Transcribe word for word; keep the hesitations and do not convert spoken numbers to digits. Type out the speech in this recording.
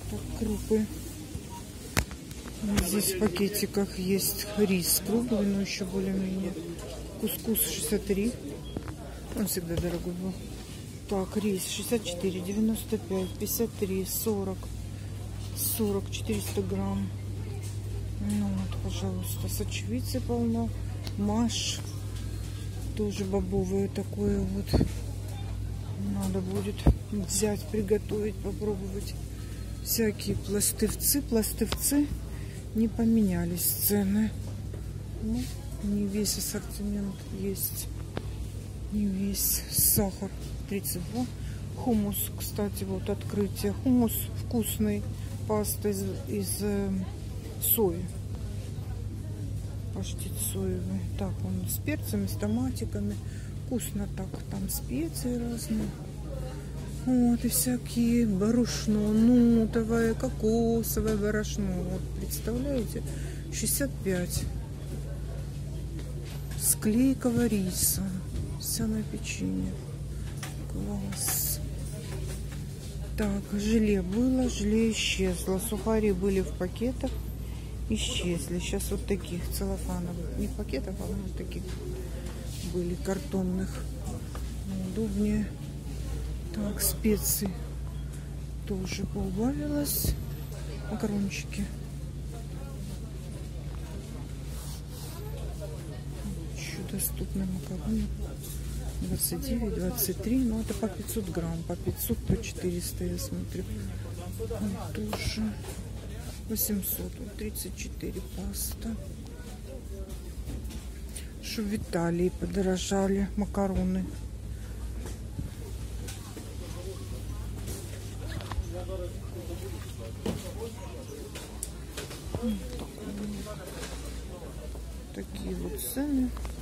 Так, крупы. Здесь в пакетиках есть рис круглый, но еще более-менее. Кускус шестьдесят три. Он всегда дорогой был. Так, рис шестьдесят четыре, девяносто пять, пятьдесят три, сорок, сорок, четыреста грамм. Ну вот, пожалуйста, сочевицы полно. Маш. Тоже бобовое такое вот. Надо будет взять, приготовить, попробовать. Всякие пластывцы, пластывцы. Не поменялись цены. Ну, не весь ассортимент есть. Не весь. Сахар тридцать два. Хумус, кстати, вот открытие. Хумус вкусный. Паста из, из э, сои. Паштет соевый. Так, он с перцами, с томатиками. Вкусно так. Там специи разные. Вот, и всякие борошно, нутовое, кокосовое борошно. Вот, представляете? шестьдесят пять. Склейкового риса. Овсяное печенье. Класс. Так, желе было, желе исчезло. Сухари были в пакетах, исчезли. Сейчас вот таких целлофановых. Не в пакетах, а вот таких были картонных. Удобнее. Так, специи тоже поубавилось. Макарончики. Еще доступны макароны. двадцать девять, двадцать три. Ну, это по пятьсот грамм. По пятьсот, по четыреста, я смотрю. Вот тоже восемьсот. Вот тридцать четыре паста. Что в Италии подорожали макароны. Такие вот цены.